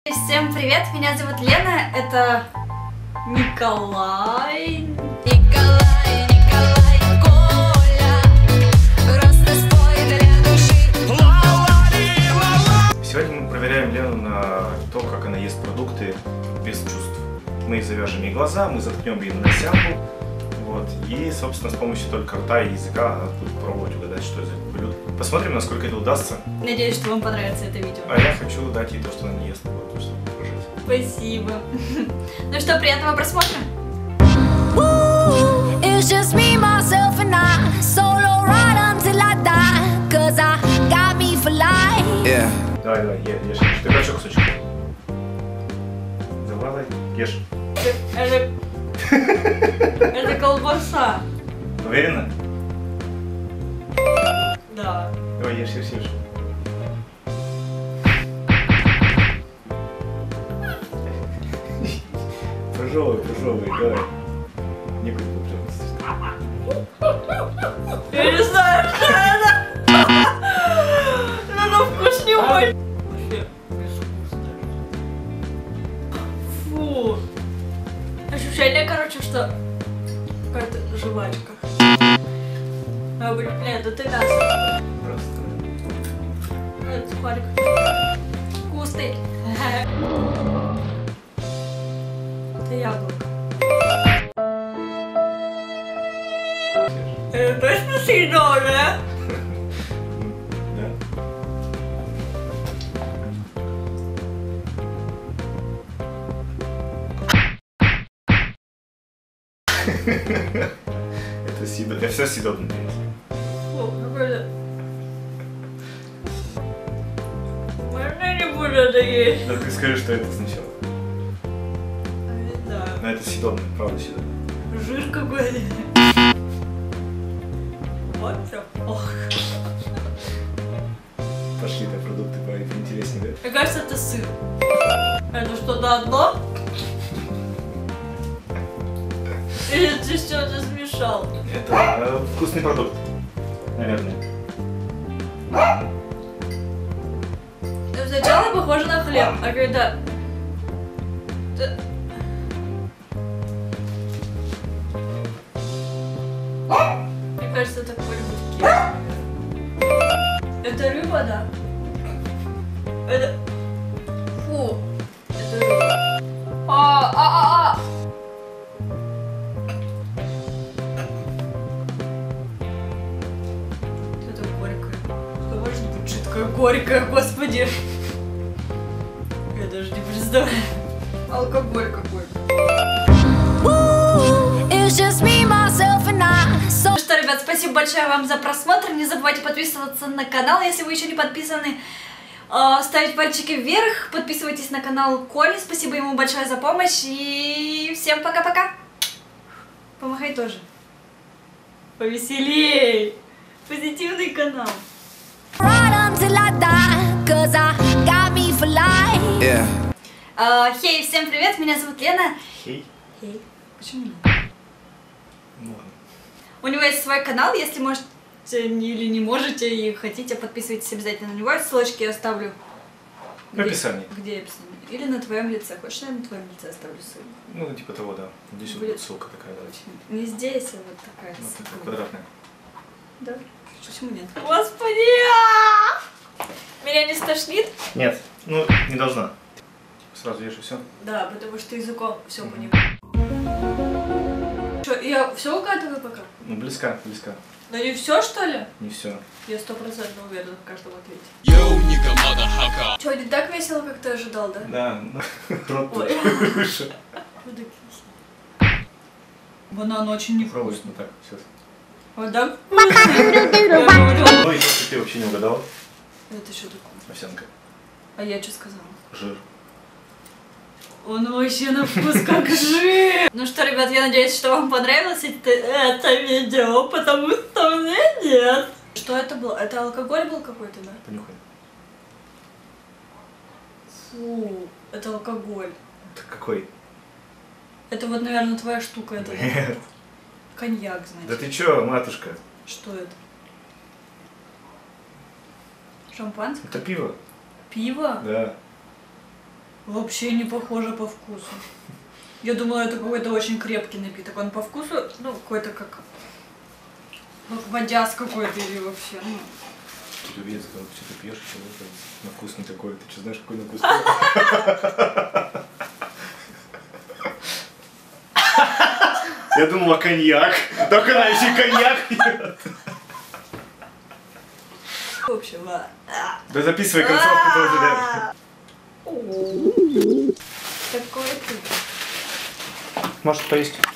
Всем привет, меня зовут Лена, это Николай, Коля, просто спой для души. Сегодня мы проверяем Лену на то, как она ест продукты без чувств. Мы ей завяжем ей глаза, мы заткнем ей носянку, вот, и, собственно, с помощью только рта и языка она будет пробовать угадать, что это за блюдо. Посмотрим, насколько это удастся. Надеюсь, что вам понравится это видео. А я хочу дать ей то, что она не ест, вот, то, что покажите. Спасибо. Ну что, приятного просмотра. Давай, ешь. Ты большой кусочек. Давай, ешь. Это колбаса. Уверена? Да. Давай, ешь. Пожевывай, давай. Некуда пожевывать. Я не знаю, что это. Ну, вкус не мой. Вообще, безвкусно. Фу. Ощущение, короче, что какая-то жвачка. А, блин, это ты мясо. Просто. Это сухарик. Вкусный. Это яблоко. Это точно съедобное? Да. Это съедобное. Все съедобное. О, какой-то. Можно я не буду это есть? Да ты скажи, что это сначала. Не знаю. Но это съедобное, правда съедобное. Жир какой-то. Вот все. Ох. Пошли, да, продукты поинтереснее, да? Мне кажется, это сыр. Это что-то одно? Или ты что-то смешал? Это вкусный продукт, наверное. Сначала похоже на хлеб, а когда... Мне кажется, это какой-нибудь кекс. Это рыба, да? Это... Фу. Это рыба. Это горькое. Что может быть жидкое горькое, господи? Я даже не представляю. Алкоголь какой-то. Ну что, ребят, спасибо большое вам за просмотр. Не забывайте подписываться на канал, если вы еще не подписаны. Ставить пальчики вверх. Подписывайтесь на канал Коли. Спасибо ему большое за помощь. И всем пока-пока. Помахай тоже. Повеселей. Позитивный канал. Хей, всем привет. Меня зовут Лена. Хей. Хей. Почему Лена? Ну ладно. У него есть свой канал, если можете или не можете и хотите, подписывайтесь обязательно на него. Ссылочки я оставлю В описании. Где описание? Или на твоем лице. Хочешь, я на твоем лице оставлю ссылку? Ну, типа того, да. Здесь вот будет ссылка такая, давайте. Не здесь, а вот такая Вот ссылка. такая квадратная. Да? Почему нет? Господи! Меня не стошнит? Нет, ну, не должна. Сразу ешь и все. Да, потому что языком все понимаю. Что, я все угадываю пока? Ну, близко. Но не все, что ли? Не все. Я 100% уверена в каждом ответе. Yo, nigga, motherfucker. Че, не так весело, как ты ожидал, да? Да, рот Ой. выше. Буду кислый. Банан очень Пробуй, невкусный. ну так, сейчас. Вот так? Ну, если ты вообще не угадал, Это что такое? овсянка. А я что сказала? Жир. Он вообще на вкус как жир. Ну что, ребят, я надеюсь, что вам понравилось это видео, потому что мне нет. Что это было? Это алкоголь был какой-то, да? Понюхай. Фу, это алкоголь. Это какой? Это вот, наверное, твоя штука. Это Нет. коньяк, значит. Да ты чё, матушка? Что это? Шампанское? Это пиво. Пиво? Да. Вообще не похоже по вкусу. Я думала, это какой-то очень крепкий напиток. Он по вкусу, ну, какой-то как водяс какой-то или вообще, ну. Что-то видишь, когда что-то пьешь, что-то на вкус не такой. Ты что, знаешь, какой на вкус? Я думала, коньяк. Только она еще коньяк пьет. В общем, Да записывай концовку тоже, да. Такой ты. Может поесть?